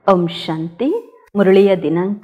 ಓಂ ಶಾಂತಿ. ಮುರಳಿಯ ದಿನಾಂಕ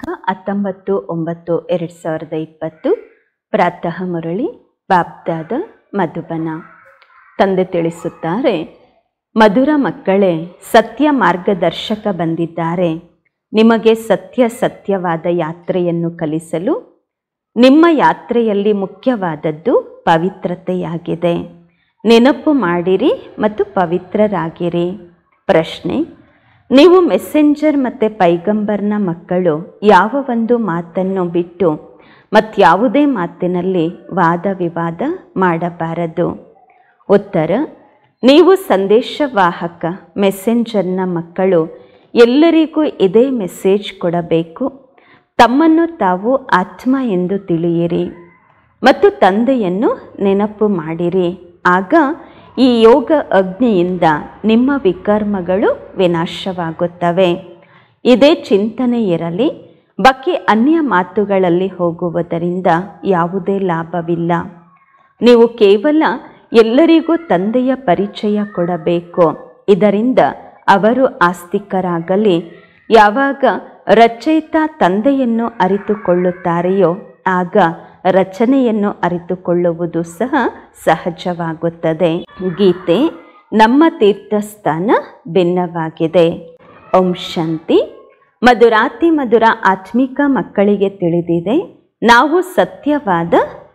19/9/2020. ಪ್ರಾತಃ ಮುರಳಿ ಬಾಬ್ದಾದ ಮಧುಬನ. ತಂದೆ ತಿಳಿಸುತ್ತಾರೆ, ಮಧುರ ಮಕ್ಕಳೇ, ಸತ್ಯ ಮಾರ್ಗದರ್ಶಕ ಬಂದಿದ್ದಾರೆ. ನಿಮಗೆ ಸತ್ಯವಾದ ಯಾತ್ರೆಯನ್ನು ಕಲಿಸಲು. ನಿಮ್ಮ ಯಾತ್ರೆಯಲ್ಲಿ ಮುಖ್ಯವಾದದ್ದು ಪವಿತ್ರತೆಯಾಗಿದೆ. ನೆನಪು ಮಾಡಿರಿ ಮತ್ತು ಪವಿತ್ರರಾಗಿರಿ. ಪ್ರಶ್ನೆ: ನೀವು ಮೆಸೆಂಜರ್ ಮತ್ತು ಪೈಗಂಬರ್ನ ಮಕ್ಕಳು ಯಾವ ಒಂದು ಮಾತನ್ನು ಬಿಟ್ಟು ಮತ್ಯಾವುದೇ ಮಾತಿನಲ್ಲಿ ವಾದ ವಿವಾದ ಮಾಡಬಾರದು. ಉತ್ತರ: ನೀವು ಸಂದೇಶವಾಹಕ ಮೆಸೆಂಜರ್ನ ಮಕ್ಕಳು. ಎಲ್ಲರಿಗೂ ಇದೇ ಮೆಸೇಜ್ ಕೊಡಬೇಕು. ತಮ್ಮನ್ನು ತಾವು ಆತ್ಮ ಎಂದು ತಿಳಿಯಿರಿ ಮತ್ತು ತಂದೆಯನ್ನು ನೆನಪು ಮಾಡಿರಿ. ಆಗ ಈ ಯೋಗ ಅಗ್ನಿಯಿಂದ ನಿಮ್ಮ ವಿಕರ್ಮಗಳು ವಿನಾಶವಾಗುತ್ತವೆ. ಇದೇ ಚಿಂತನೆ ಇರಲಿ. ಬಾಕಿ ಅನ್ಯ ಮಾತುಗಳಲ್ಲಿ ಹೋಗುವುದರಿಂದ ಯಾವುದೇ ಲಾಭವಿಲ್ಲ. ನೀವು ಕೇವಲ ಎಲ್ಲರಿಗೂ ತಂದೆಯ ಪರಿಚಯ ಕೊಡಬೇಕು. ಇದರಿಂದ ಅವರು ಆಸ್ತಿಕರಾಗಲಿ. ಯಾವಾಗ ರಚಯಿತ ತಂದೆಯನ್ನು ಅರಿತುಕೊಳ್ಳುತ್ತಾರೆಯೋ ಆಗ ರಚನೆಯನ್ನು ಅರಿತುಕೊಳ್ಳುವುದು ಸಹ ಸಹಜವಾಗುತ್ತದೆ. ಗೀತೆ: ನಮ್ಮ ತೀರ್ಥಸ್ಥಾನ ಭಿನ್ನವಾಗಿದೆ. ಓಂ ಶಾಂತಿ. ಮಧುರಾತಿ ಮಧುರ ಆತ್ಮಿಕ ಮಕ್ಕಳಿಗೆ ತಿಳಿದಿದೆ, ನಾವು ಸತ್ಯವಾದ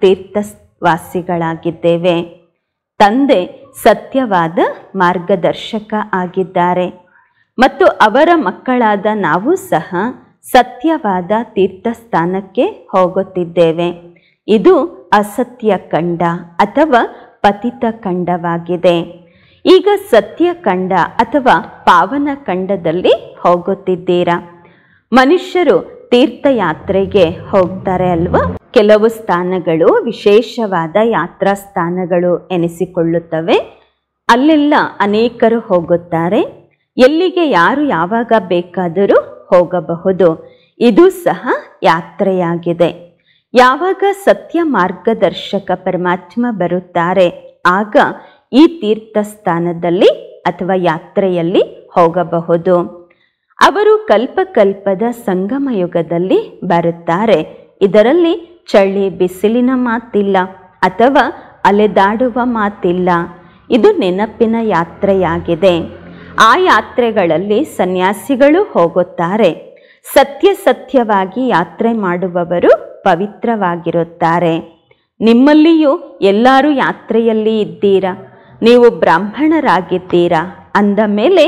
ತೀರ್ಥವಾಸಿಗಳಾಗಿದ್ದೇವೆ. ತಂದೆ ಸತ್ಯವಾದ ಮಾರ್ಗದರ್ಶಕ ಆಗಿದ್ದಾರೆ ಮತ್ತು ಅವರ ಮಕ್ಕಳಾದ ನಾವು ಸಹ ಸತ್ಯವಾದ ತೀರ್ಥಸ್ಥಾನಕ್ಕೆ ಹೋಗುತ್ತಿದ್ದೇವೆ. ಇದು ಅಸತ್ಯ ಖಂಡ ಅಥವಾ ಪತಿತ ಖಂಡವಾಗಿದೆ. ಈಗ ಸತ್ಯ ಖಂಡ ಅಥವಾ ಪಾವನ ಖಂಡದಲ್ಲಿ ಹೋಗುತ್ತಿದ್ದೀರಾ. ಮನುಷ್ಯರು ತೀರ್ಥಯಾತ್ರೆಗೆ ಹೋಗ್ತಾರೆ ಅಲ್ವಾ. ಕೆಲವು ಸ್ಥಾನಗಳು ವಿಶೇಷವಾದ ಯಾತ್ರಾ ಸ್ಥಾನಗಳು ಎನಿಸಿಕೊಳ್ಳುತ್ತವೆ. ಅಲ್ಲೆಲ್ಲ ಅನೇಕರು ಹೋಗುತ್ತಾರೆ. ಎಲ್ಲಿಗೆ ಯಾರು ಯಾವಾಗ ಬೇಕಾದರೂ ಹೋಗಬಹುದು. ಇದು ಸಹ ಯಾತ್ರೆಯಾಗಿದೆ. ಯಾವಾಗ ಸತ್ಯ ಮಾರ್ಗದರ್ಶಕ ಪರಮಾತ್ಮ ಬರುತ್ತಾರೆ ಆಗ ಈ ತೀರ್ಥಸ್ಥಾನದಲ್ಲಿ ಅಥವಾ ಯಾತ್ರೆಯಲ್ಲಿ ಹೋಗಬಹುದು. ಅವರು ಕಲ್ಪಕಲ್ಪದ ಸಂಗಮ ಯುಗದಲ್ಲಿ ಬರುತ್ತಾರೆ. ಇದರಲ್ಲಿ ಚಳಿ ಬಿಸಿಲಿನ ಮಾತಿಲ್ಲ ಅಥವಾ ಅಲೆದಾಡುವ ಮಾತಿಲ್ಲ. ಇದು ನೆನಪಿನ ಯಾತ್ರೆಯಾಗಿದೆ. ಆ ಯಾತ್ರೆಗಳಲ್ಲಿ ಸನ್ಯಾಸಿಗಳು ಹೋಗುತ್ತಾರೆ. ಸತ್ಯವಾಗಿ ಯಾತ್ರೆ ಮಾಡುವವರು ಪವಿತ್ರವಾಗಿರುತ್ತಾರೆ. ನಿಮ್ಮಲ್ಲಿಯೂ ಎಲ್ಲರೂ ಯಾತ್ರೆಯಲ್ಲಿ ಇದ್ದೀರಾ. ನೀವು ಬ್ರಾಹ್ಮಣರಾಗಿದ್ದೀರಾ ಅಂದ ಮೇಲೆ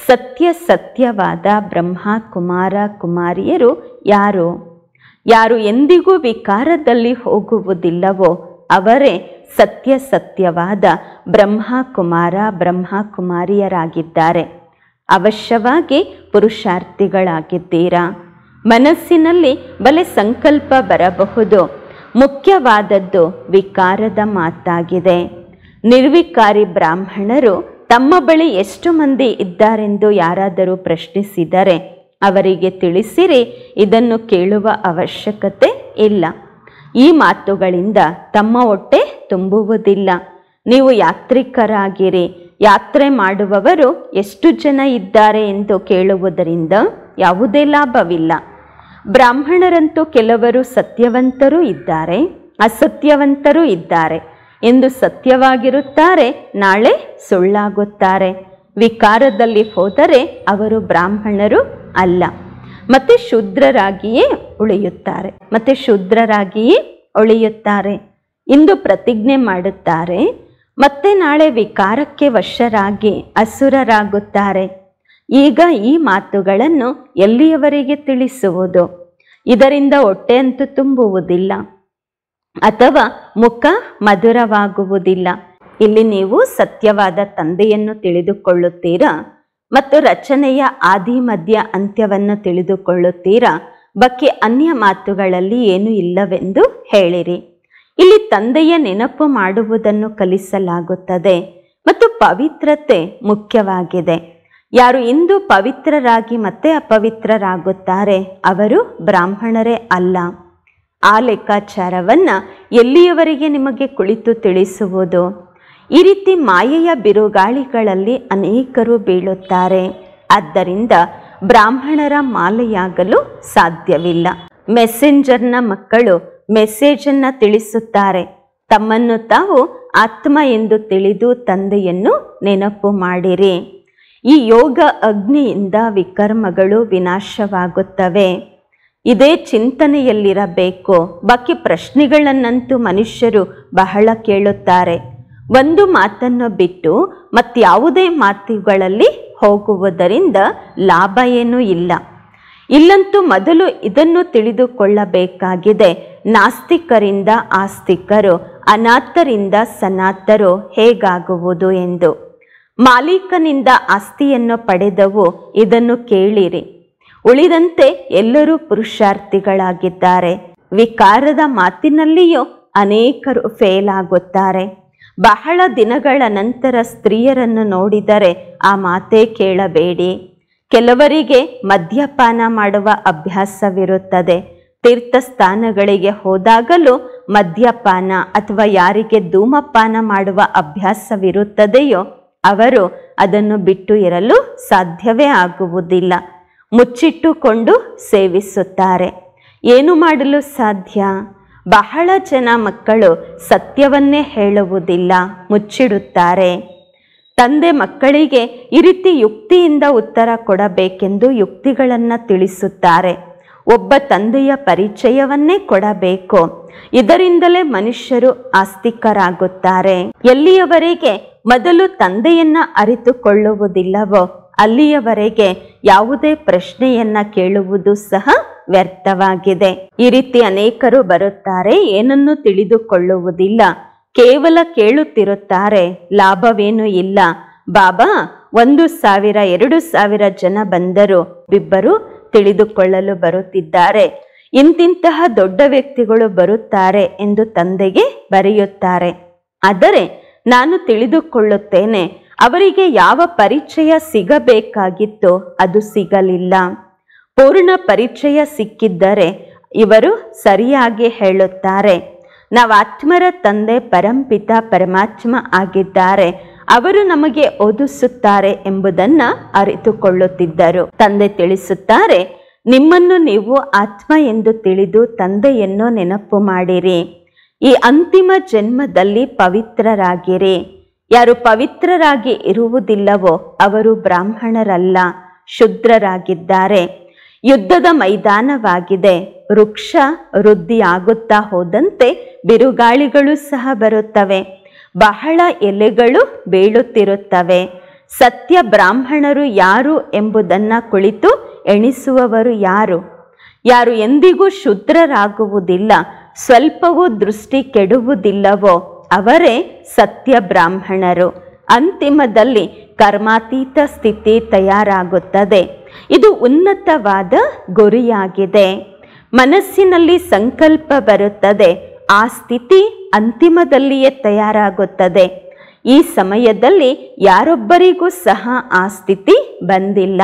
ಸತ್ಯವಾದ ಬ್ರಹ್ಮ ಕುಮಾರ ಕುಮಾರಿಯರು ಯಾರು ಎಂದಿಗೂ ವಿಕಾರದಲ್ಲಿ ಹೋಗುವುದಿಲ್ಲವೋ ಅವರೇ ಸತ್ಯವಾದ ಬ್ರಹ್ಮ ಕುಮಾರ ಬ್ರಹ್ಮ ಕುಮಾರಿಯರಾಗಿದ್ದಾರೆ. ಅವಶ್ಯವಾಗಿ ಪುರುಷಾರ್ಥಿಗಳಾಗಿದ್ದೀರಾ. ಮನಸ್ಸಿನಲ್ಲಿ ಬಲೆ ಸಂಕಲ್ಪ ಬರಬಹುದು. ಮುಖ್ಯವಾದದ್ದು ವಿಕಾರದ ಮಾತಾಗಿದೆ. ನಿರ್ವಿಕಾರಿ ಬ್ರಾಹ್ಮಣರು ತಮ್ಮ ಬಳಿ ಎಷ್ಟು ಮಂದಿ ಇದ್ದಾರೆಂದು ಯಾರಾದರೂ ಪ್ರಶ್ನಿಸಿದರೆ ಅವರಿಗೆ ತಿಳಿಸಿರಿ, ಇದನ್ನು ಕೇಳುವ ಅವಶ್ಯಕತೆ ಇಲ್ಲ. ಈ ಮಾತುಗಳಿಂದ ತಮ್ಮ ಹೊಟ್ಟೆ ತುಂಬುವುದಿಲ್ಲ. ನೀವು ಯಾತ್ರಿಕರಾಗಿರಿ. ಯಾತ್ರೆ ಮಾಡುವವರು ಎಷ್ಟು ಜನ ಇದ್ದಾರೆ ಎಂದು ಕೇಳುವುದರಿಂದ ಯಾವುದೇ ಲಾಭವಿಲ್ಲ. ಬ್ರಾಹ್ಮಣರಂತೂ ಕೆಲವರು ಸತ್ಯವಂತರೂ ಇದ್ದಾರೆ, ಅಸತ್ಯವಂತರೂ ಇದ್ದಾರೆ. ಎಂದು ಸತ್ಯವಾಗಿರುತ್ತಾರೆ, ನಾಳೆ ಸುಳ್ಳಾಗುತ್ತಾರೆ. ವಿಕಾರದಲ್ಲಿ ಹೋದರೆ ಅವರು ಬ್ರಾಹ್ಮಣರು ಅಲ್ಲ. ಮತ್ತೆ ಶೂದ್ರರಾಗಿಯೇ ಉಳಿಯುತ್ತಾರೆ. ಇಂದು ಪ್ರತಿಜ್ಞೆ ಮಾಡುತ್ತಾರೆ, ಮತ್ತೆ ನಾಳೆ ವಿಕಾರಕ್ಕೆ ವಶರಾಗಿ ಅಸುರರಾಗುತ್ತಾರೆ. ಈಗ ಈ ಮಾತುಗಳನ್ನು ಎಲ್ಲಿಯವರೆಗೆ ತಿಳಿಸುವುದು? ಇದರಿಂದ ಹೊಟ್ಟೆಯಂತೂ ತುಂಬುವುದಿಲ್ಲ ಅಥವಾ ಮುಖ ಮಧುರವಾಗುವುದಿಲ್ಲ. ಇಲ್ಲಿ ನೀವು ಸತ್ಯವಾದ ತಂದೆಯನ್ನು ತಿಳಿದುಕೊಳ್ಳುತ್ತೀರಾ ಮತ್ತು ರಚನೆಯ ಆದಿ ಮಧ್ಯ ಅಂತ್ಯವನ್ನು ತಿಳಿದುಕೊಳ್ಳುತ್ತೀರಾ. ಬಾಕಿ ಅನ್ಯ ಮಾತುಗಳಲ್ಲಿ ಏನೂ ಇಲ್ಲವೆಂದು ಹೇಳಿರಿ. ಇಲ್ಲಿ ತಂದೆಯ ನೆನಪು ಮಾಡುವುದನ್ನು ಕಲಿಸಲಾಗುತ್ತದೆ ಮತ್ತು ಪವಿತ್ರತೆ ಮುಖ್ಯವಾಗಿದೆ. ಯಾರು ಇಂದು ಪವಿತ್ರರಾಗಿ ಮತ್ತೆ ಅಪವಿತ್ರರಾಗುತ್ತಾರೆ ಅವರು ಬ್ರಾಹ್ಮಣರೇ ಅಲ್ಲ. ಆ ಲೆಕ್ಕಾಚಾರವನ್ನು ಎಲ್ಲಿಯವರೆಗೆ ನಿಮಗೆ ಕುಳಿತು ತಿಳಿಸುವುದು? ಈ ರೀತಿ ಮಾಯೆಯ ಬಿರುಗಾಳಿಗಳಲ್ಲಿ ಅನೇಕರು ಬೀಳುತ್ತಾರೆ. ಆದ್ದರಿಂದ ಬ್ರಾಹ್ಮಣರ ಮಾಲೆಯಾಗಲು ಸಾಧ್ಯವಿಲ್ಲ. ಮೆಸೆಂಜರ್ನ ಮಕ್ಕಳು ಮೆಸೇಜನ್ನು ತಿಳಿಸುತ್ತಾರೆ. ತಮ್ಮನ್ನು ತಾವು ಆತ್ಮ ಎಂದು ತಿಳಿದು ತಂದೆಯನ್ನು ನೆನಪು ಮಾಡಿರಿ. ಈ ಯೋಗ ಅಗ್ನಿಯಿಂದ ವಿಕರ್ಮಗಳು ವಿನಾಶವಾಗುತ್ತವೆ. ಇದೇ ಚಿಂತನೆಯಲ್ಲಿರಬೇಕು. ಬಾಕಿ ಪ್ರಶ್ನೆಗಳನ್ನಂತೂ ಮನುಷ್ಯರು ಬಹಳ ಕೇಳುತ್ತಾರೆ. ಒಂದು ಮಾತನ್ನು ಬಿಟ್ಟು ಮತ್ಯಾವುದೇ ಮಾತುಗಳಲ್ಲಿ ಹೋಗುವುದರಿಂದ ಲಾಭ ಏನೂ ಇಲ್ಲ. ಇಲ್ಲಂತೂ ಮೊದಲು ಇದನ್ನು ತಿಳಿದುಕೊಳ್ಳಬೇಕಾಗಿದೆ. ನಾಸ್ತಿಕರಿಂದ ಆಸ್ತಿಕರು, ಅನಾಥರಿಂದ ಸನಾತರು ಹೇಗಾಗುವುದು ಎಂದು. ಮಾಲೀಕನಿಂದ ಆಸ್ತಿಯನ್ನು ಪಡೆದವು ಇದನ್ನು ಕೇಳಿರಿ. ಉಳಿದಂತೆ ಎಲ್ಲರೂ ಪುರುಷಾರ್ಥಿಗಳಾಗಿದ್ದಾರೆ. ವಿಕಾರದ ಮಾತಿನಲ್ಲಿಯೂ ಅನೇಕರು ಫೇಲ್ ಆಗುತ್ತಾರೆ. ಬಹಳ ದಿನಗಳ ನಂತರ ಸ್ತ್ರೀಯರನ್ನು ನೋಡಿದರೆ ಆ ಮಾತೇ ಕೇಳಬೇಡಿ. ಕೆಲವರಿಗೆ ಮದ್ಯಪಾನ ಮಾಡುವ ಅಭ್ಯಾಸವಿರುತ್ತದೆ. ತೀರ್ಥಸ್ಥಾನಗಳಿಗೆ ಹೋದಾಗಲೂ ಮದ್ಯಪಾನ ಅಥವಾ ಯಾರಿಗೆ ಧೂಮಪಾನ ಮಾಡುವ ಅಭ್ಯಾಸವಿರುತ್ತದೆಯೋ ಅವರು ಅದನ್ನು ಬಿಟ್ಟು ಇರಲು ಸಾಧ್ಯವೇ ಆಗುವುದಿಲ್ಲ. ಮುಚ್ಚಿಟ್ಟುಕೊಂಡು ಸೇವಿಸುತ್ತಾರೆ. ಏನು ಮಾಡಲು ಸಾಧ್ಯ? ಬಹಳ ಜನ ಮಕ್ಕಳು ಸತ್ಯವನ್ನೇ ಹೇಳುವುದಿಲ್ಲ, ಮುಚ್ಚಿಡುತ್ತಾರೆ. ತಂದೆ ಮಕ್ಕಳಿಗೆ ಈ ರೀತಿ ಯುಕ್ತಿಯಿಂದ ಉತ್ತರ ಕೊಡಬೇಕೆಂದು ಯುಕ್ತಿಗಳನ್ನು ತಿಳಿಸುತ್ತಾರೆ. ಒಬ್ಬ ತಂದೆಯ ಪರಿಚಯವನ್ನೇ ಕೊಡಬೇಕು. ಇದರಿಂದಲೇ ಮನುಷ್ಯರು ಆಸ್ತಿಕರಾಗುತ್ತಾರೆ. ಎಲ್ಲಿಯವರೆಗೆ ಮೊದಲು ತಂದೆಯನ್ನ ಅರಿತುಕೊಳ್ಳುವುದಿಲ್ಲವೋ ಅಲ್ಲಿಯವರೆಗೆ ಯಾವುದೇ ಪ್ರಶ್ನೆಯನ್ನ ಕೇಳುವುದು ಸಹ ವ್ಯರ್ಥವಾಗಿದೆ. ಈ ರೀತಿ ಅನೇಕರು ಬರುತ್ತಾರೆ, ಏನನ್ನೂ ತಿಳಿದುಕೊಳ್ಳುವುದಿಲ್ಲ, ಕೇವಲ ಕೇಳುತ್ತಿರುತ್ತಾರೆ, ಲಾಭವೇನೂ ಇಲ್ಲ. ಬಾಬಾ 1,000 2,000 ಜನ ಬಂದರು, ಇಬ್ಬರು ತಿಳಿದುಕೊಳ್ಳಲು ಬರುತ್ತಿದ್ದಾರೆ. ಇಂತಿಂತಹ ದೊಡ್ಡ ವ್ಯಕ್ತಿಗಳು ಬರುತ್ತಾರೆ ಎಂದು ತಂದೆಗೆ ಬರೆಯುತ್ತಾರೆ. ಆದರೆ ನಾನು ತಿಳಿದುಕೊಳ್ಳುತ್ತೇನೆ, ಅವರಿಗೆ ಯಾವ ಪರಿಚಯ ಸಿಗಬೇಕಾಗಿತ್ತೋ ಅದು ಸಿಗಲಿಲ್ಲ. ಪೂರ್ಣ ಪರಿಚಯ ಸಿಕ್ಕಿದ್ದರೆ ಇವರು ಸರಿಯಾಗಿ ಹೇಳುತ್ತಾರೆ, ನಾವು ಆತ್ಮರ ತಂದೆ ಪರಂಪಿತ ಪರಮಾತ್ಮ ಆಗಿದ್ದಾರೆ, ಅವರು ನಮಗೆ ಓದಿಸುತ್ತಾರೆ ಎಂಬುದನ್ನು ಅರಿತುಕೊಳ್ಳುತ್ತಿದ್ದರು. ತಂದೆ ತಿಳಿಸುತ್ತಾರೆ, ನಿಮ್ಮನ್ನು ನೀವು ಆತ್ಮ ಎಂದು ತಿಳಿದು ತಂದೆಯನ್ನು ನೆನಪು ಮಾಡಿರಿ. ಈ ಅಂತಿಮ ಜನ್ಮದಲ್ಲಿ ಪವಿತ್ರರಾಗಿರಿ. ಯಾರು ಪವಿತ್ರರಾಗಿ ಇರುವುದಿಲ್ಲವೋ ಅವರು ಬ್ರಾಹ್ಮಣರಲ್ಲ, ಶೂದ್ರರಾಗಿದ್ದಾರೆ. ಯುದ್ಧದ ಮೈದಾನವಾಗಿದೆ. ವೃಕ್ಷ ವೃದ್ಧಿಯಾಗುತ್ತಾ ಹೋದಂತೆ ಬಿರುಗಾಳಿಗಳು ಸಹ ಬರುತ್ತವೆ. ಬಹಳ ಎಲೆಗಳು ಬೀಳುತ್ತಿರುತ್ತವೆ. ಸತ್ಯ ಬ್ರಾಹ್ಮಣರು ಯಾರು ಎಂಬುದನ್ನು ಕುಳಿತು ಎಣಿಸುವವರು ಯಾರು? ಯಾರು ಎಂದಿಗೂ ಶೂದ್ರರಾಗುವುದಿಲ್ಲ, ಸ್ವಲ್ಪವೂ ದೃಷ್ಟಿ ಕೆಡುವುದಿಲ್ಲವೋ ಅವರೇ ಸತ್ಯ ಬ್ರಾಹ್ಮಣರು. ಅಂತಿಮದಲ್ಲಿ ಕರ್ಮಾತೀತ ಸ್ಥಿತಿ ತಯಾರಾಗುತ್ತದೆ. ಇದು ಉನ್ನತವಾದ ಗುರಿಯಾಗಿದೆ. ಮನಸ್ಸಿನಲ್ಲಿ ಸಂಕಲ್ಪ ಬರುತ್ತದೆ, ಆ ಸ್ಥಿತಿ ಅಂತಿಮದಲ್ಲಿಯೇ ತಯಾರಾಗುತ್ತದೆ. ಈ ಸಮಯದಲ್ಲಿ ಯಾರೊಬ್ಬರಿಗೂ ಸಹ ಆ ಸ್ಥಿತಿ ಬಂದಿಲ್ಲ.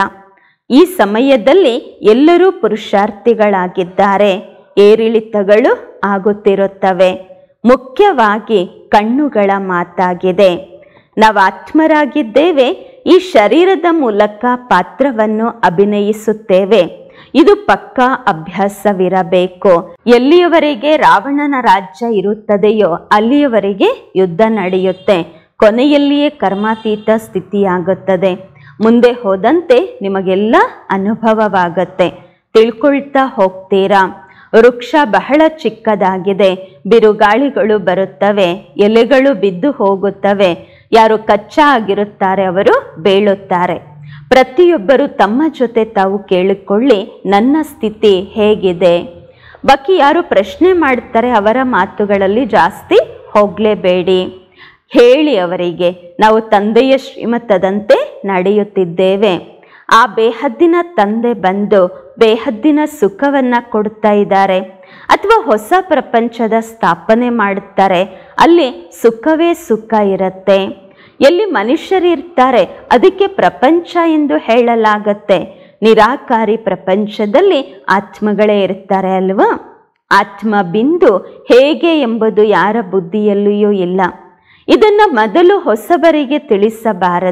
ಈ ಸಮಯದಲ್ಲಿ ಎಲ್ಲರೂ ಪುರುಷಾರ್ಥಿಗಳಾಗಿದ್ದಾರೆ. ಏರಿಳಿತಗಳು ಆಗುತ್ತಿರುತ್ತವೆ. ಮುಖ್ಯವಾಗಿ ಕಣ್ಣುಗಳ ಮಾತಾಗಿದೆ. ನಾವು ಆತ್ಮರಾಗಿದ್ದೇವೆ. ಈ ಶರೀರದ ಮೂಲಕ ಪಾತ್ರವನ್ನು ಅಭಿನಯಿಸುತ್ತೇವೆ. ಇದು ಪಕ್ಕಾ ಅಭ್ಯಾಸವಿರಬೇಕು. ಎಲ್ಲಿಯವರೆಗೆ ರಾವಣನ ರಾಜ್ಯ ಇರುತ್ತದೆಯೋ ಅಲ್ಲಿಯವರೆಗೆ ಯುದ್ಧ ನಡೆಯುತ್ತೆ. ಕೊನೆಯಲ್ಲಿಯೇ ಕರ್ಮಾತೀತ ಸ್ಥಿತಿಯಾಗುತ್ತದೆ. ಮುಂದೆ ಹೋದಂತೆ ನಿಮಗೆಲ್ಲ ಅನುಭವವಾಗುತ್ತೆ, ತಿಳ್ಕೊಳ್ತಾ ಹೋಗ್ತೀರಾ. ವೃಕ್ಷ ಬಹಳ ಚಿಕ್ಕದಾಗಿದೆ. ಬಿರುಗಾಳಿಗಳು ಬರುತ್ತವೆ, ಎಲೆಗಳು ಬಿದ್ದು ಹೋಗುತ್ತವೆ. ಯಾರು ಕಚ್ಚಾ ಆಗಿರುತ್ತಾರೆ ಅವರು ಬೀಳುತ್ತಾರೆ. ಪ್ರತಿಯೊಬ್ಬರು ತಮ್ಮ ಜೊತೆ ತಾವು ಕೇಳಿಕೊಳ್ಳಿ, ನನ್ನ ಸ್ಥಿತಿ ಹೇಗಿದೆ. ಬಾಕಿ ಯಾರು ಪ್ರಶ್ನೆ ಮಾಡ್ತಾರೆ ಅವರ ಮಾತುಗಳಲ್ಲಿ ಜಾಸ್ತಿ ಹೋಗಲೇಬೇಡಿ. ಹೇಳಿ ಅವರಿಗೆ, ನಾವು ತಂದೆಯ ಶ್ರೀಮತದಂತೆ ನಡೆಯುತ್ತಿದ್ದೇವೆ. ಆ ಬೇಹದ್ದಿನ ತಂದೆ ಬಂದು ಬೇಹದ್ದಿನ ಸುಖವನ್ನು ಕೊಡ್ತಾ ಇದ್ದಾರೆ. ಅಥವಾ ಹೊಸ ಪ್ರಪಂಚದ ಸ್ಥಾಪನೆ ಮಾಡುತ್ತಾರೆ, ಅಲ್ಲಿ ಸುಖವೇ ಸುಖ ಇರುತ್ತೆ. ಎಲ್ಲಿ ಮನುಷ್ಯರಿರ್ತಾರೆ ಅದಕ್ಕೆ ಪ್ರಪಂಚ ಎಂದು ಹೇಳಲಾಗತ್ತೆ. ನಿರಾಕಾರಿ ಪ್ರಪಂಚದಲ್ಲಿ ಆತ್ಮಗಳೇ ಇರ್ತಾರೆ ಅಲ್ವಾ. ಆತ್ಮ ಬಿಂದು ಹೇಗೆ ಎಂಬುದು ಯಾರ ಬುದ್ಧಿಯಲ್ಲಿಯೂ ಇಲ್ಲ. ಇದನ್ನು ಮೊದಲು ಹೊಸಬರಿಗೆ ತಿಳಿಸಬಾರದು.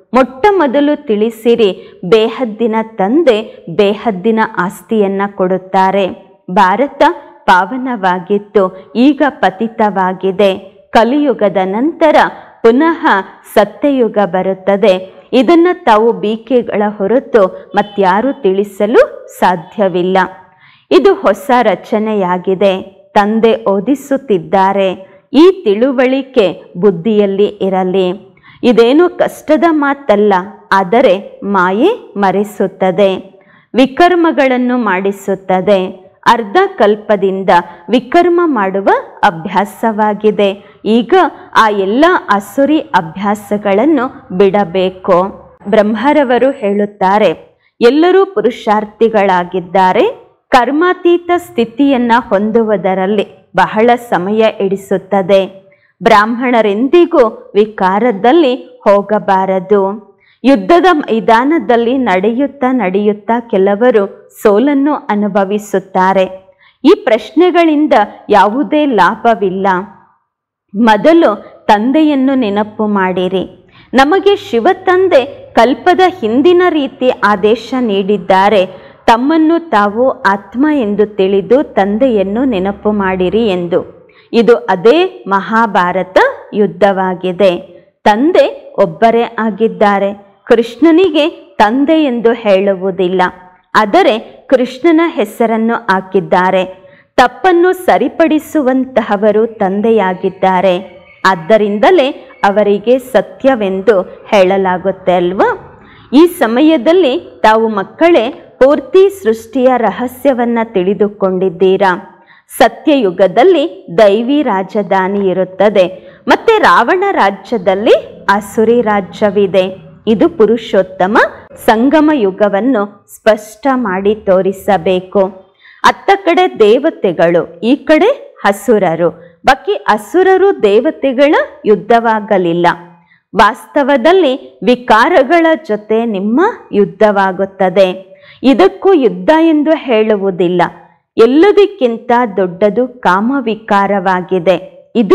ಮೊಟ್ಟ ಮೊದಲು ತಿಳಿಸಿರಿ, ಬೇಹದ್ದಿನ ತಂದೆ ಬೇಹದ್ದಿನ ಆಸ್ತಿಯನ್ನ ಕೊಡುತ್ತಾರೆ. ಭಾರತ ಪಾವನವಾಗಿತ್ತು, ಈಗ ಪತಿತವಾಗಿದೆ. ಕಲಿಯುಗದ ನಂತರ ಪುನಃ ಸತ್ಯಯುಗ ಬರುತ್ತದೆ. ಇದನ್ನು ತಾವು ಬಿಕೆಗಳ ಹೊರತು ಮತ್ಯಾರೂ ತಿಳಿಸಲು ಸಾಧ್ಯವಿಲ್ಲ. ಇದು ಹೊಸ ರಚನೆಯಾಗಿದೆ. ತಂದೆ ಓದಿಸುತ್ತಿದ್ದಾರೆ. ಈ ತಿಳುವಳಿಕೆ ಬುದ್ಧಿಯಲ್ಲಿ ಇರಲಿ. ಇದೇನು ಕಷ್ಟದ ಮಾತಲ್ಲ, ಆದರೆ ಮಾಯೆ ಮರೆಸುತ್ತದೆ, ವಿಕರ್ಮಗಳನ್ನು ಮಾಡಿಸುತ್ತದೆ. ಅರ್ಧ ಕಲ್ಪದಿಂದ ವಿಕರ್ಮ ಮಾಡುವ ಅಭ್ಯಾಸವಾಗಿದೆ. ಈಗ ಆ ಎಲ್ಲ ಅಸುರಿ ಅಭ್ಯಾಸಗಳನ್ನು ಬಿಡಬೇಕು. ಬ್ರಹ್ಮರವರು ಹೇಳುತ್ತಾರೆ, ಎಲ್ಲರೂ ಪುರುಷಾರ್ಥಿಗಳಾಗಿದ್ದಾರೆ. ಕರ್ಮಾತೀತ ಸ್ಥಿತಿಯನ್ನ ಹೊಂದುವುದರಲ್ಲಿ ಬಹಳ ಸಮಯ ಹಿಡಿಸುತ್ತದೆ. ಬ್ರಾಹ್ಮಣರೆಂದಿಗೂ ವಿಕಾರದಲ್ಲಿ ಹೋಗಬಾರದು. ಯುದ್ಧದ ಮೈದಾನದಲ್ಲಿ ನಡೆಯುತ್ತಾ ಕೆಲವರು ಸೋಲನ್ನು ಅನುಭವಿಸುತ್ತಾರೆ. ಈ ಪ್ರಶ್ನೆಗಳಿಂದ ಯಾವುದೇ ಲಾಭವಿಲ್ಲ. ಮೊದಲು ತಂದೆಯನ್ನು ನೆನಪು ಮಾಡಿರಿ. ನಮಗೆ ಶಿವ ತಂದೆ ಕಲ್ಪದ ಹಿಂದಿನ ರೀತಿ ಆದೇಶ ನೀಡಿದ್ದಾರೆ. ತಮ್ಮನ್ನು ತಾವು ಆತ್ಮ ಎಂದು ತಿಳಿದು ತಂದೆಯನ್ನು ನೆನಪು ಮಾಡಿರಿ ಎಂದು. ಇದು ಅದೇ ಮಹಾಭಾರತ ಯುದ್ಧವಾಗಿದೆ. ತಂದೆ ಒಬ್ಬರೇ ಆಗಿದ್ದಾರೆ. ಕೃಷ್ಣನಿಗೆ ತಂದೆ ಎಂದು ಹೇಳುವುದಿಲ್ಲ, ಆದರೆ ಕೃಷ್ಣನ ಹೆಸರನ್ನು ಹಾಕಿದ್ದಾರೆ. ತಪ್ಪನ್ನು ಸರಿಪಡಿಸುವಂತಹವರು ತಂದೆಯಾಗಿದ್ದಾರೆ. ಆದ್ದರಿಂದಲೇ ಅವರಿಗೆ ಸತ್ಯವೆಂದು ಹೇಳಲಾಗುತ್ತೆ ಅಲ್ವಾ. ಈ ಸಮಯದಲ್ಲಿ ತಾವು ಮಕ್ಕಳೇ ಪೂರ್ತಿ ಸೃಷ್ಟಿಯ ರಹಸ್ಯವನ್ನು ತಿಳಿದುಕೊಂಡಿದ್ದೀರಾ. ಸತ್ಯಯುಗದಲ್ಲಿ ದೈವಿ ರಾಜಧಾನಿ ಇರುತ್ತದೆ, ಮತ್ತೆ ರಾವಣ ರಾಜ್ಯದಲ್ಲಿ ಅಸುರಿ ರಾಜ್ಯವಿದೆ. ಇದು ಪುರುಷೋತ್ತಮ ಸಂಗಮ ಯುಗವನ್ನು ಸ್ಪಷ್ಟ ಮಾಡಿ ತೋರಿಸಬೇಕು. ಅತ್ತ ಕಡೆ ದೇವತೆಗಳು, ಈ ಕಡೆ ಅಸುರರು. ಬಾಕಿ ಅಸುರರು ದೇವತೆಗಳ ಯುದ್ಧವಾಗಲಿಲ್ಲ. ವಾಸ್ತವದಲ್ಲಿ ವಿಕಾರಗಳ ಜೊತೆ ನಿಮ್ಮ ಯುದ್ಧವಾಗುತ್ತದೆ. ಇದಕ್ಕೂ ಯುದ್ಧ ಎಂದು ಹೇಳುವುದಿಲ್ಲ. ಎಲ್ಲದಕ್ಕಿಂತ ದೊಡ್ಡದು ಕಾಮವಿಕಾರವಾಗಿದೆ. ಇದು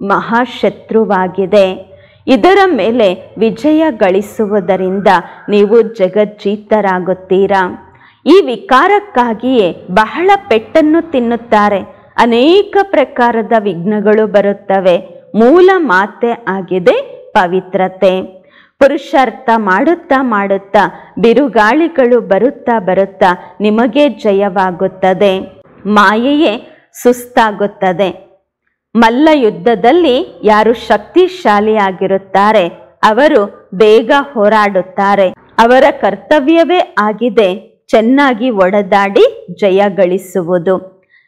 ಮಹಾಶತ್ರುವಾಗಿದೆ. ಇದರ ಮೇಲೆ ವಿಜಯ ಗಳಿಸುವುದರಿಂದ ನೀವು ಜಗಜ್ಜೀತರಾಗುತ್ತೀರಾ. ಈ ವಿಕಾರಕ್ಕಾಗಿಯೇ ಬಹಳ ಪೆಟ್ಟನ್ನು ತಿನ್ನುತ್ತಾರೆ. ಅನೇಕ ಪ್ರಕಾರದ ವಿಘ್ನಗಳು ಬರುತ್ತವೆ. ಮೂಲ ಮಾತೆ ಆಗಿದೆ ಪವಿತ್ರತೆ. ಪುರುಷಾರ್ಥ ಮಾಡುತ್ತಾ ಬಿರುಗಾಳಿಗಳು ಬರುತ್ತಾ ನಿಮಗೆ ಜಯವಾಗುತ್ತದೆ. ಮಾಯೆಯೇ ಸುಸ್ತಾಗುತ್ತದೆ. ಮಲ್ಲ ಯುದ್ಧದಲ್ಲಿ ಯಾರು ಶಕ್ತಿಶಾಲಿಯಾಗಿರುತ್ತಾರೆ ಅವರು ಬೇಗ ಹೋರಾಡುತ್ತಾರೆ. ಅವರ ಕರ್ತವ್ಯವೇ ಆಗಿದೆ ಚೆನ್ನಾಗಿ ಒಡೆದಾಡಿ ಜಯ ಗಳಿಸುವುದು.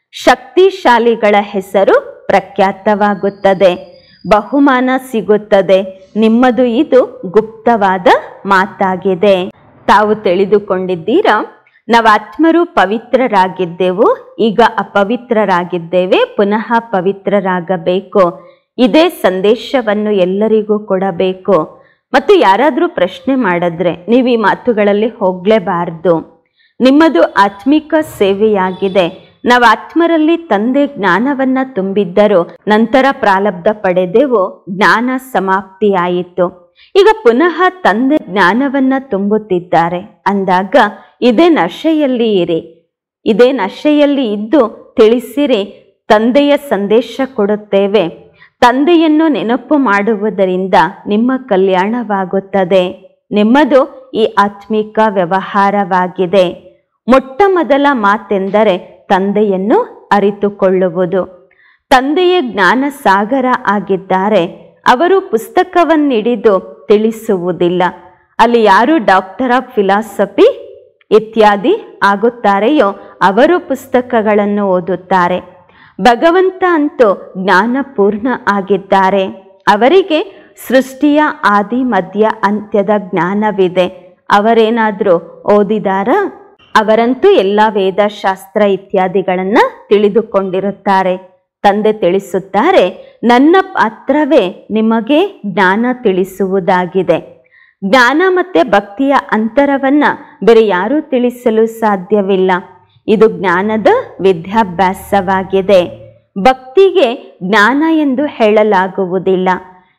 ಶಕ್ತಿಶಾಲಿಗಳ ಹೆಸರು ಪ್ರಖ್ಯಾತವಾಗುತ್ತದೆ, ಬಹುಮಾನ ಸಿಗುತ್ತದೆ. ನಿಮ್ಮದು ಇದು ಗುಪ್ತವಾದ ಮಾತಾಗಿದೆ. ತಾವು ತಿಳಿದುಕೊಂಡಿದ್ದೀರಾ, ನಾವಾತ್ಮರು ಪವಿತ್ರರಾಗಿದ್ದೆವು, ಈಗ ಅಪವಿತ್ರರಾಗಿದ್ದೇವೆ, ಪುನಃ ಪವಿತ್ರರಾಗಬೇಕು. ಇದೇ ಸಂದೇಶವನ್ನು ಎಲ್ಲರಿಗೂ ಕೊಡಬೇಕು. ಮತ್ತು ಯಾರಾದರೂ ಪ್ರಶ್ನೆ ಮಾಡಿದ್ರೆ ನೀವು ಈ ಮಾತುಗಳಲ್ಲಿ ಹೋಗಲೇಬಾರ್ದು. ನಿಮ್ಮದು ಆತ್ಮಿಕ ಸೇವೆಯಾಗಿದೆ. ನಾವು ಆತ್ಮರಲ್ಲಿ ತಂದೆ ಜ್ಞಾನವನ್ನ ತುಂಬಿದ್ದರು, ನಂತರ ಪ್ರಾರಬ್ಧ ಪಡೆದೆವು, ಜ್ಞಾನ ಸಮಾಪ್ತಿಯಾಯಿತು. ಈಗ ಪುನಃ ತಂದೆ ಜ್ಞಾನವನ್ನ ತುಂಬುತ್ತಿದ್ದಾರೆ ಅಂದಾಗ ಇದೇ ನಶೆಯಲ್ಲಿ ಇರಿ. ಇದೇ ನಶೆಯಲ್ಲಿ ಇದ್ದು ತಿಳಿಸಿರಿ, ತಂದೆಯ ಸಂದೇಶ ಕೊಡುತ್ತೇವೆ. ತಂದೆಯನ್ನು ನೆನಪು ಮಾಡುವುದರಿಂದ ನಿಮ್ಮ ಕಲ್ಯಾಣವಾಗುತ್ತದೆ. ನಿಮ್ಮದು ಈ ಆತ್ಮಿಕ ವ್ಯವಹಾರವಾಗಿದೆ. ಮೊಟ್ಟ ಮೊದಲ ಮಾತೆಂದರೆ ತಂದೆಯನ್ನು ಅರಿತುಕೊಳ್ಳುವುದು. ತಂದೆಯೇ ಜ್ಞಾನ ಸಾಗರ ಆಗಿದ್ದಾರೆ. ಅವರು ಪುಸ್ತಕವನ್ನಿಡಿದು ತಿಳಿಸುವುದಿಲ್ಲ. ಅಲ್ಲಿ ಯಾರು ಡಾಕ್ಟರ್ ಆಫ್ ಫಿಲಾಸಫಿ ಇತ್ಯಾದಿ ಆಗುತ್ತಾರೆಯೋ ಅವರು ಪುಸ್ತಕಗಳನ್ನು ಓದುತ್ತಾರೆ. ಭಗವಂತ ಅಂತೂ ಜ್ಞಾನಪೂರ್ಣ ಆಗಿದ್ದಾರೆ. ಅವರಿಗೆ ಸೃಷ್ಟಿಯ ಆದಿ ಮಧ್ಯ ಅಂತ್ಯದ ಜ್ಞಾನವಿದೆ. ಅವರೇನಾದರೂ ಓದಿದಾರಾ? ಅವರಂತೂ ಎಲ್ಲ ವೇದಶಾಸ್ತ್ರ ಇತ್ಯಾದಿಗಳನ್ನು ತಿಳಿದುಕೊಂಡಿರುತ್ತಾರೆ. ತಂದೆ ತಿಳಿಸುತ್ತಾರೆ, ನನ್ನ ಪಾತ್ರವೇ ನಿಮಗೆ ಜ್ಞಾನ ತಿಳಿಸುವುದಾಗಿದೆ. ಜ್ಞಾನ ಮತ್ತು ಭಕ್ತಿಯ ಅಂತರವನ್ನ ಬೇರೆ ಯಾರೂ ತಿಳಿಸಲು ಸಾಧ್ಯವಿಲ್ಲ. ಇದು ಜ್ಞಾನದ ವಿದ್ಯಾಭ್ಯಾಸವಾಗಿದೆ. ಭಕ್ತಿಗೆ ಜ್ಞಾನ ಎಂದು ಹೇಳಲಾಗುವುದಿಲ್ಲ.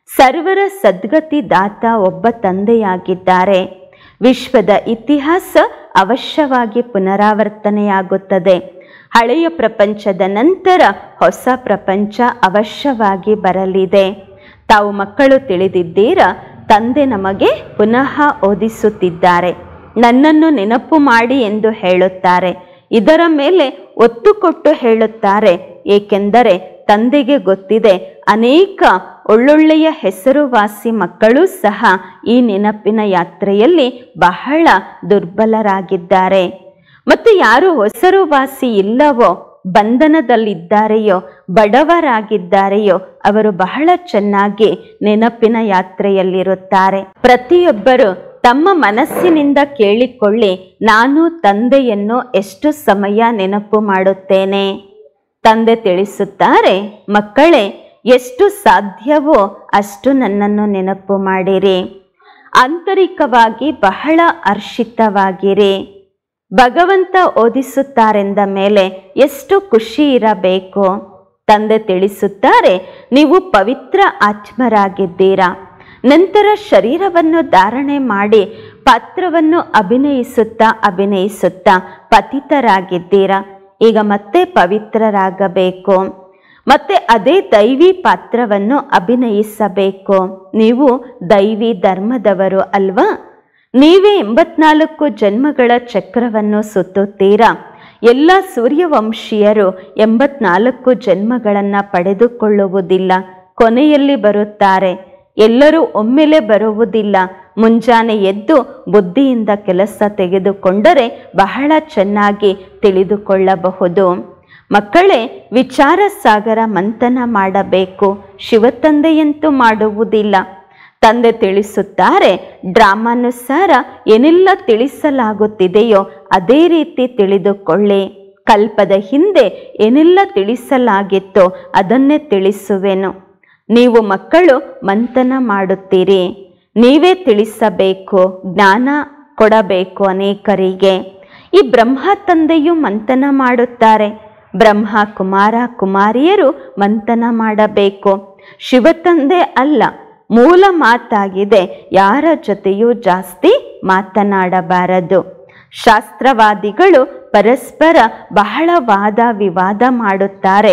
ಸರ್ವರ ಸದ್ಗತಿ ದಾತ ಒಬ್ಬ ತಂದೆಯಾಗಿದ್ದಾರೆ. ವಿಶ್ವದ ಇತಿಹಾಸ ಅವಶ್ಯವಾಗಿ ಪುನರಾವರ್ತನೆಯಾಗುತ್ತದೆ. ಹಳೆಯ ಪ್ರಪಂಚದ ನಂತರ ಹೊಸ ಪ್ರಪಂಚ ಅವಶ್ಯವಾಗಿ ಬರಲಿದೆ. ತಾವು ಮಕ್ಕಳು ತಿಳಿದಿದ್ದೀರಾ, ತಂದೆ ನಮಗೆ ಪುನಃ ಓದಿಸುತ್ತಿದ್ದಾರೆ. ನನ್ನನ್ನು ನೆನಪು ಮಾಡಿ ಎಂದು ಹೇಳುತ್ತಾರೆ. ಇದರ ಮೇಲೆ ಒತ್ತು ಕೊಟ್ಟು ಹೇಳುತ್ತಾರೆ, ಏಕೆಂದರೆ ತಂದೆಗೆ ಗೊತ್ತಿದೆ ಅನೇಕ ಒಳ್ಳೊಳ್ಳೆಯ ಹೆಸರುವಾಸಿ ಮಕ್ಕಳು ಸಹ ಈ ನೆನಪಿನ ಯಾತ್ರೆಯಲ್ಲಿ ಬಹಳ ದುರ್ಬಲರಾಗಿದ್ದಾರೆ. ಮತ್ತು ಯಾರು ಹೆಸರುವಾಸಿ ಇಲ್ಲವೋ, ಬಂಧನದಲ್ಲಿದ್ದಾರೆಯೋ, ಬಡವರಾಗಿದ್ದಾರೆಯೋ ಅವರು ಬಹಳ ಚೆನ್ನಾಗಿ ನೆನಪಿನ ಯಾತ್ರೆಯಲ್ಲಿರುತ್ತಾರೆ. ಪ್ರತಿಯೊಬ್ಬರು ತಮ್ಮ ಮನಸ್ಸಿನಿಂದ ಕೇಳಿಕೊಳ್ಳಿ, ನಾನು ತಂದೆಯನ್ನು ಎಷ್ಟು ಸಮಯ ನೆನಪು ಮಾಡುತ್ತೇನೆ. ತಂದೆ ತಿಳಿಸುತ್ತಾರೆ, ಮಕ್ಕಳೇ, ಎಷ್ಟು ಸಾಧ್ಯವೋ ಅಷ್ಟು ನನ್ನನ್ನು ನೆನಪು ಮಾಡಿರಿ. ಆಂತರಿಕವಾಗಿ ಬಹಳ ಹರ್ಷಿತವಾಗಿರಿ. ಭಗವಂತ ಓದಿಸುತ್ತಾರೆಂದ ಮೇಲೆ ಎಷ್ಟು ಖುಷಿ ಇರಬೇಕು. ತಂದೆ ತಿಳಿಸುತ್ತಾರೆ, ನೀವು ಪವಿತ್ರ ಆತ್ಮರಾಗಿದ್ದೀರಾ. ನಂತರ ಶರೀರವನ್ನು ಧಾರಣೆ ಮಾಡಿ ಪಾತ್ರವನ್ನು ಅಭಿನಯಿಸುತ್ತಾ ಪತಿತರಾಗಿದ್ದೀರಾ. ಈಗ ಮತ್ತೆ ಪವಿತ್ರರಾಗಬೇಕು. ಮತ್ತೆ ಅದೇ ದೈವಿ ಪಾತ್ರವನ್ನು ಅಭಿನಯಿಸಬೇಕು. ನೀವು ದೈವಿ ಧರ್ಮದವರು ಅಲ್ವಾ? ನೀವೇ 84 ಜನ್ಮಗಳ ಚಕ್ರವನ್ನು ಸುತ್ತುತ್ತೀರಾ. ಎಲ್ಲ ಸೂರ್ಯವಂಶೀಯರು 84 ಜನ್ಮಗಳನ್ನು ಪಡೆದುಕೊಳ್ಳುವುದಿಲ್ಲ, ಕೊನೆಯಲ್ಲಿ ಬರುತ್ತಾರೆ. ಎಲ್ಲರೂ ಒಮ್ಮೆಲೆ ಬರುವುದಿಲ್ಲ. ಮುಂಜಾನೆ ಎದ್ದು ಬುದ್ಧಿಯಿಂದ ಕೆಲಸ ತೆಗೆದುಕೊಂಡರೆ ಬಹಳ ಚೆನ್ನಾಗಿ ತಿಳಿದುಕೊಳ್ಳಬಹುದು. ಮಕ್ಕಳೇ, ವಿಚಾರ ಸಾಗರ ಮಂಥನ ಮಾಡಬೇಕು. ಶಿವತಂದೆಯಂತೂ ಮಾಡುವುದಿಲ್ಲ. ತಂದೆ ತಿಳಿಸುತ್ತಾರೆ, ಡ್ರಾಮಾನುಸಾರ ಏನೆಲ್ಲ ತಿಳಿಸಲಾಗುತ್ತಿದೆಯೋ ಅದೇ ರೀತಿ ತಿಳಿದುಕೊಳ್ಳಿ. ಕಲ್ಪದ ಹಿಂದೆ ಏನೆಲ್ಲ ತಿಳಿಸಲಾಗಿತ್ತೋ ಅದನ್ನೇ ತಿಳಿಸುವೆನು. ನೀವು ಮಕ್ಕಳು ಮಂಥನ ಮಾಡುತ್ತೀರಿ. ನೀವೇ ತಿಳಿಸಬೇಕು, ಜ್ಞಾನ ಕೊಡಬೇಕು ಅನೇಕರಿಗೆ. ಈ ಬ್ರಹ್ಮ ತಂದೆಯು ಮಂಥನ ಮಾಡುತ್ತಾರೆ. ಬ್ರಹ್ಮ ಕುಮಾರ ಕುಮಾರಿಯರು ಮಂಥನ ಮಾಡಬೇಕು. ಶಿವತಂದೆ ಅಲ್ಲ. ಮೂಲ ಮಾತಾಗಿದೆ, ಯಾರ ಜೊತೆಯೂ ಜಾಸ್ತಿ ಮಾತನಾಡಬಾರದು. ಶಾಸ್ತ್ರವಾದಿಗಳು ಪರಸ್ಪರ ಬಹಳ ವಾದ ವಿವಾದ ಮಾಡುತ್ತಾರೆ.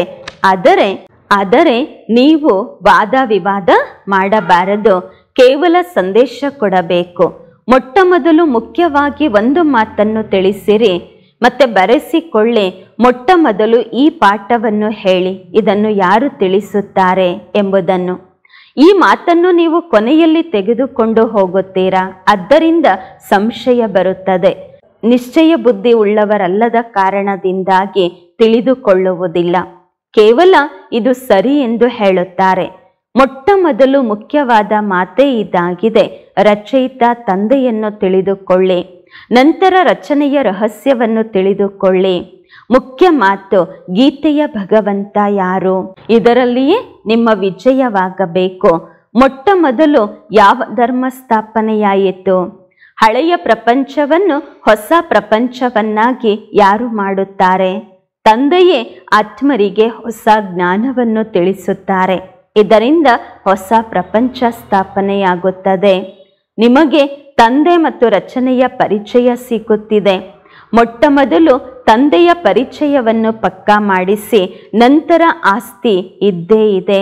ಆದರೆ ನೀವು ವಾದ ವಿವಾದ ಮಾಡಬಾರದು. ಕೇವಲ ಸಂದೇಶ ಕೊಡಬೇಕು. ಮೊಟ್ಟ ಮೊದಲು ಮುಖ್ಯವಾಗಿ ಒಂದು ಮಾತನ್ನು ತಿಳಿಸಿರಿ, ಮತ್ತೆ ಬರೆಸಿಕೊಳ್ಳಿ. ಮೊಟ್ಟ ಮೊದಲು ಈ ಪಾಠವನ್ನು ಹೇಳಿ, ಇದನ್ನು ಯಾರು ತಿಳಿಸುತ್ತಾರೆ ಎಂಬುದನ್ನು. ಈ ಮಾತನ್ನು ನೀವು ಕೊನೆಯಲ್ಲಿ ತೆಗೆದುಕೊಂಡು ಹೋಗುತ್ತೀರಾ. ಆದ್ದರಿಂದ ಸಂಶಯ ಬರುತ್ತದೆ. ನಿಶ್ಚಯ ಬುದ್ಧಿ ಉಳ್ಳವರಲ್ಲದ ಕಾರಣದಿಂದಾಗಿ ತಿಳಿದುಕೊಳ್ಳುವುದಿಲ್ಲ. ಕೇವಲ ಇದು ಸರಿ ಎಂದು ಹೇಳುತ್ತಾರೆ. ಮೊಟ್ಟ ಮೊದಲು ಮುಖ್ಯವಾದ ಮಾತೇ ಇದಾಗಿದೆ, ರಚಯಿತ ತಂದೆಯನ್ನು ತಿಳಿದುಕೊಳ್ಳಿ. ನಂತರ ರಚನೆಯ ರಹಸ್ಯವನ್ನು ತಿಳಿದುಕೊಳ್ಳಿ. ಮುಖ್ಯ ಮಾತು, ಗೀತೆಯ ಭಗವಂತ ಯಾರು? ಇದರಲ್ಲಿಯೇ ನಿಮ್ಮ ವಿಜಯವಾಗಬೇಕು. ಮೊಟ್ಟ ಮೊದಲು ಯಾವ ಧರ್ಮ ಸ್ಥಾಪನೆಯಾಯಿತು? ಹಳೆಯ ಪ್ರಪಂಚವನ್ನು ಹೊಸ ಪ್ರಪಂಚವನ್ನಾಗಿ ಯಾರು ಮಾಡುತ್ತಾರೆ? ತಂದೆಯೇ ಆತ್ಮರಿಗೆ ಹೊಸ ಜ್ಞಾನವನ್ನು ತಿಳಿಸುತ್ತಾರೆ. ಇದರಿಂದ ಹೊಸ ಪ್ರಪಂಚ ಸ್ಥಾಪನೆಯಾಗುತ್ತದೆ. ನಿಮಗೆ ತಂದೆ ಮತ್ತು ರಚನೆಯ ಪರಿಚಯ ಸಿಗುತ್ತಿದೆ. ಮೊಟ್ಟ ಮೊದಲು ತಂದೆಯ ಪರಿಚಯವನ್ನು ಪಕ್ಕಾ ಮಾಡಿಸಿ, ನಂತರ ಆಸ್ತಿ ಇದ್ದೇ ಇದೆ.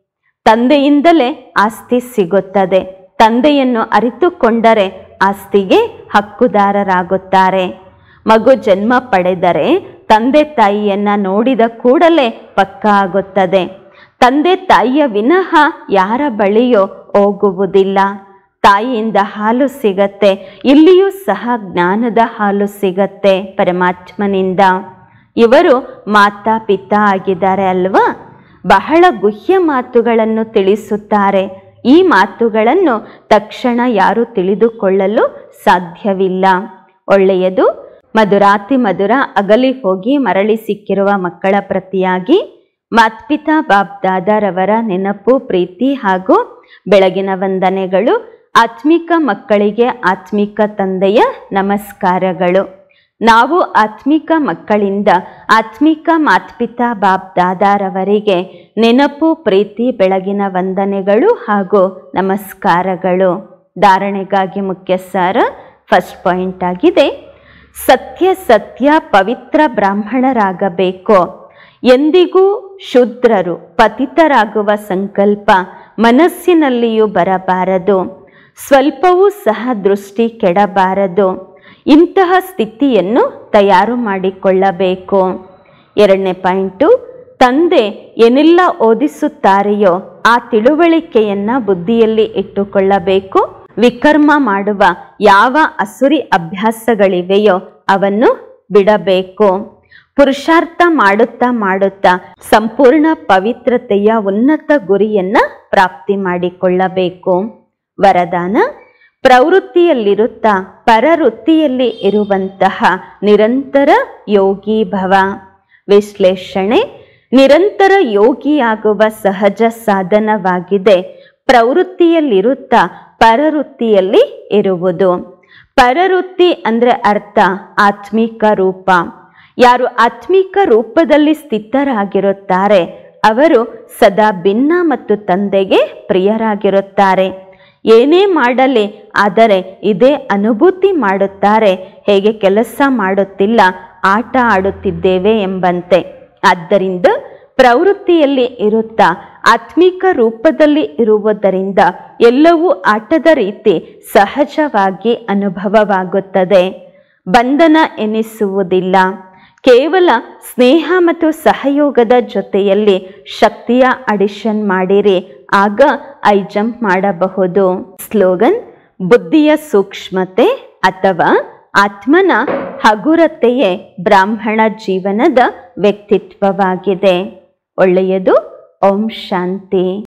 ತಂದೆಯಿಂದಲೇ ಆಸ್ತಿ ಸಿಗುತ್ತದೆ. ತಂದೆಯನ್ನು ಅರಿತುಕೊಂಡರೆ ಆಸ್ತಿಗೆ ಹಕ್ಕುದಾರರಾಗುತ್ತಾರೆ. ಮಗು ಜನ್ಮ ಪಡೆದರೆ ತಂದೆ ತಾಯಿಯನ್ನ ನೋಡಿದ ಕೂಡಲೇ ಪಕ್ಕಾ ಆಗುತ್ತದೆ. ತಂದೆ ತಾಯಿಯ ವಿನಃ ಯಾರ ಬಳಿಯೋ ಹೋಗುವುದಿಲ್ಲ. ತಾಯಿಯಿಂದ ಹಾಲು ಸಿಗತ್ತೆ. ಇಲ್ಲಿಯೂ ಸಹ ಜ್ಞಾನದ ಹಾಲು ಸಿಗತ್ತೆ ಪರಮಾತ್ಮನಿಂದ. ಇವರು ಮಾತಾ ಪಿತಾ ಆಗಿದ್ದಾರೆ ಅಲ್ವಾ? ಬಹಳ ಗುಹ್ಯ ಮಾತುಗಳನ್ನು ತಿಳಿಸುತ್ತಾರೆ. ಈ ಮಾತುಗಳನ್ನು ತಕ್ಷಣ ಯಾರು ತಿಳಿದುಕೊಳ್ಳಲು ಸಾಧ್ಯವಿಲ್ಲ. ಒಳ್ಳೆಯದು. ಮಧುರಾತಿ ಮಧುರ ಅಗಲಿ ಹೋಗಿ ಮರಳಿ ಸಿಕ್ಕಿರುವ ಮಕ್ಕಳ ಪ್ರತಿಯಾಗಿ ಮಾತ್ಪಿತಾ ಬಾಪ್ ದಾದಾರವರ ನೆನಪು, ಪ್ರೀತಿ ಹಾಗೂ ಬೆಳಗಿನ ವಂದನೆಗಳು. ಆತ್ಮಿಕ ಮಕ್ಕಳಿಗೆ ಆತ್ಮಿಕ ತಂದೆಯ ನಮಸ್ಕಾರಗಳು. ನಾವು ಆತ್ಮಿಕ ಮಕ್ಕಳಿಂದ ಆತ್ಮಿಕ ಮಾತ್ಪಿತಾ ಬಾಪ್ ದಾದಾರವರಿಗೆ ನೆನಪು, ಪ್ರೀತಿ, ಬೆಳಗಿನ ವಂದನೆಗಳು ಹಾಗೂ ನಮಸ್ಕಾರಗಳು. ಧಾರಣೆಗಾಗಿ ಮುಖ್ಯ ಸಾರ ಫಸ್ಟ್ ಪಾಯಿಂಟ್ ಆಗಿದೆ. ಸತ್ಯ ಸತ್ಯ ಪವಿತ್ರ ಬ್ರಾಹ್ಮಣರಾಗಬೇಕು. ಎಂದಿಗೂ ಶೂದ್ರರು, ಪತಿತರಾಗುವ ಸಂಕಲ್ಪ ಮನಸ್ಸಿನಲ್ಲಿಯೂ ಬರಬಾರದು. ಸ್ವಲ್ಪವೂ ಸಹ ದೃಷ್ಟಿ ಕೆಡಬಾರದು. ಇಂತಹ ಸ್ಥಿತಿಯನ್ನು ತಯಾರು ಮಾಡಿಕೊಳ್ಳಬೇಕು. ಎರಡನೇ ಪಾಯಿಂಟು, ತಂದೆ ಏನೆಲ್ಲ ಓದಿಸುತ್ತಾರೆಯೋ ಆ ತಿಳುವಳಿಕೆಯನ್ನು ಬುದ್ಧಿಯಲ್ಲಿ ಇಟ್ಟುಕೊಳ್ಳಬೇಕು. ವಿಕರ್ಮ ಮಾಡುವ ಯಾವ ಅಸುರಿ ಅಭ್ಯಾಸಗಳಿವೆಯೋ ಅವನ್ನು ಬಿಡಬೇಕು. ಪುರುಷಾರ್ಥ ಮಾಡುತ್ತಾ ಮಾಡುತ್ತಾ ಸಂಪೂರ್ಣ ಪವಿತ್ರತೆಯ ಉನ್ನತ ಗುರಿಯನ್ನ ಪ್ರಾಪ್ತಿ ಮಾಡಿಕೊಳ್ಳಬೇಕು. ವರದಾನ: ಪ್ರವೃತ್ತಿಯಲ್ಲಿರುತ್ತಾ ಪರವೃತ್ತಿಯಲ್ಲಿ ಇರುವಂತಹ ನಿರಂತರ ಯೋಗಿ ಭವ. ವಿಶ್ಲೇಷಣೆ: ನಿರಂತರ ಯೋಗಿಯಾಗುವ ಸಹಜ ಸಾಧನವಾಗಿದೆ ಪ್ರವೃತ್ತಿಯಲ್ಲಿರುತ್ತಾ ಪರವೃತ್ತಿಯಲ್ಲಿ ಇರುವುದು. ಪರವೃತ್ತಿ ಅಂದರೆ ಅರ್ಥ ಆತ್ಮಿಕ ರೂಪ. ಯಾರು ಆತ್ಮಿಕ ರೂಪದಲ್ಲಿ ಸ್ಥಿತರಾಗಿರುತ್ತಾರೆ ಅವರು ಸದಾ ಭಿನ್ನ ಮತ್ತು ತಂದೆಗೆ ಪ್ರಿಯರಾಗಿರುತ್ತಾರೆ. ಏನೇ ಮಾಡಲಿ ಆದರೆ ಇದೇ ಅನುಭೂತಿ ಮಾಡುತ್ತಾರೆ, ಹೇಗೆ ಕೆಲಸ ಮಾಡುತ್ತಿಲ್ಲ, ಆಟ ಆಡುತ್ತಿದ್ದೇವೆ ಎಂಬಂತೆ. ಆದ್ದರಿಂದ ಪ್ರವೃತ್ತಿಯಲ್ಲಿ ಇರುತ್ತಾ ಆತ್ಮಿಕ ರೂಪದಲ್ಲಿ ಇರುವುದರಿಂದ ಎಲ್ಲವೂ ಆಟದ ರೀತಿ ಸಹಜವಾಗಿ ಅನುಭವವಾಗುತ್ತದೆ. ಬಂಧನ ಎನಿಸುವುದಿಲ್ಲ. ಕೇವಲ ಸ್ನೇಹ ಮತ್ತು ಸಹಯೋಗದ ಜೊತೆಯಲ್ಲಿ ಶಕ್ತಿಯ ಅಡಿಷನ್ ಮಾಡಿರಿ, ಆಗ ಐ ಜಂಪ್ ಮಾಡಬಹುದು. ಸ್ಲೋಗನ್: ಬುದ್ಧಿಯ ಸೂಕ್ಷ್ಮತೆ ಅಥವಾ ಆತ್ಮನ ಹಗುರತೆಯೇ ಬ್ರಾಹ್ಮಣ ಜೀವನದ ವ್ಯಕ್ತಿತ್ವವಾಗಿದೆ. ಒಳ್ಳೆಯದು. ಓಂ ಶಾಂತಿ.